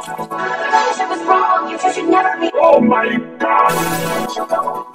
The relationship was wrong. You two should never be. Oh my god! Csupo.